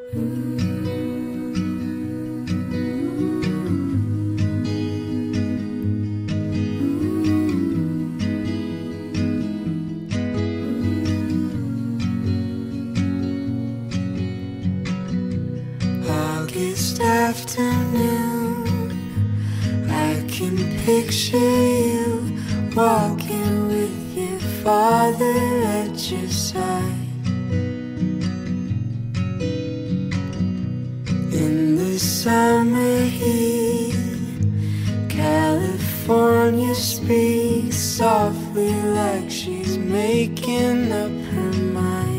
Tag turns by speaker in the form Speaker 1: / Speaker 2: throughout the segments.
Speaker 1: August afternoon, I can picture you walking with your father at your side. In the summer heat, California speaks softly like she's making up her mind.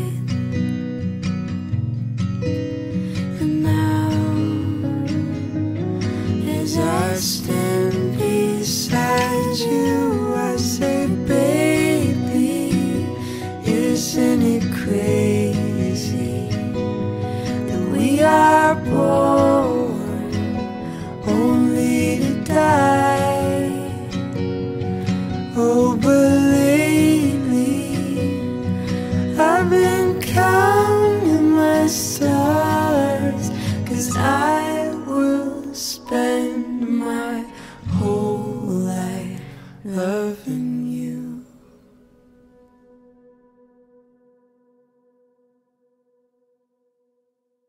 Speaker 1: And now, as I stand beside you, I say, baby, isn't it crazy that we are born only to die? Oh, but lately I've been counting my stars, 'cause I will spend my whole life loving